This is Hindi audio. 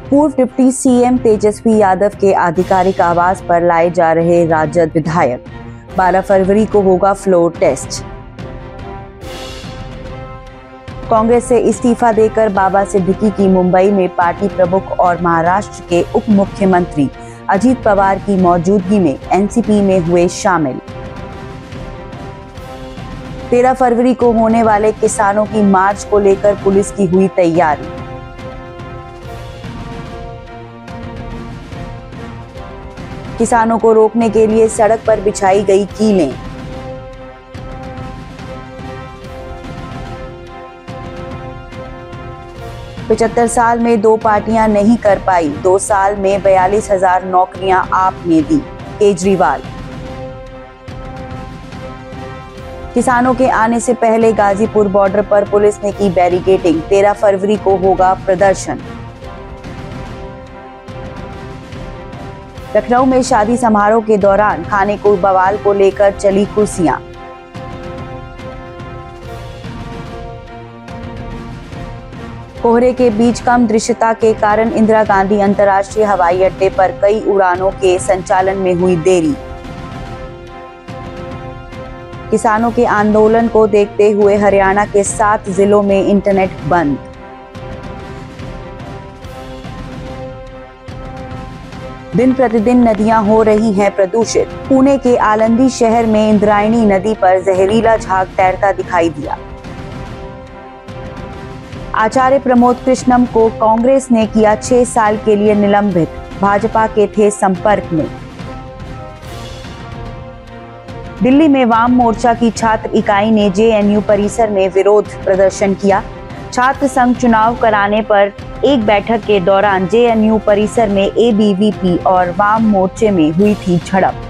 पूर्व डिप्टी सीएम तेजस्वी यादव के आधिकारिक आवास पर लाए जा रहे राजद विधायक। 12 फरवरी को होगा फ्लोर टेस्ट। कांग्रेस से इस्तीफा देकर बाबा सिद्दीकी की मुंबई में पार्टी प्रमुख और महाराष्ट्र के उप मुख्यमंत्री अजित पवार की मौजूदगी में एनसीपी में हुए शामिल। 13 फरवरी को होने वाले किसानों की मार्च को लेकर पुलिस की हुई तैयारी। किसानों को रोकने के लिए सड़क पर बिछाई गई कीलें। पचहत्तर साल में 2 पार्टियां नहीं कर पाई, 2 साल में 42,000 नौकरियां आपने दी, केजरीवाल। किसानों के आने से पहले गाजीपुर बॉर्डर पर पुलिस ने की बैरिकेडिंग। 13 फरवरी को होगा प्रदर्शन। लखनऊ में शादी समारोह के दौरान खाने को बवाल को लेकर चली कुर्सियां। कोहरे के बीच कम दृश्यता के कारण इंदिरा गांधी अंतर्राष्ट्रीय हवाई अड्डे पर कई उड़ानों के संचालन में हुई देरी। किसानों के आंदोलन को देखते हुए हरियाणा के 7 जिलों में इंटरनेट बंद। दिन प्रतिदिन नदियां हो रही हैं प्रदूषित। पुणे के आलंदी शहर में इंद्रायणी नदी पर जहरीला झाग तैरता दिखाई दिया। आचार्य प्रमोद कृष्णम को कांग्रेस ने किया 6 साल के लिए निलंबित, भाजपा के थे संपर्क में। दिल्ली में वाम मोर्चा की छात्र इकाई ने जेएनयू परिसर में विरोध प्रदर्शन किया। छात्र संघ चुनाव कराने पर एक बैठक के दौरान जेएनयू परिसर में एबीवीपी और वाम मोर्चे में हुई थी झड़प।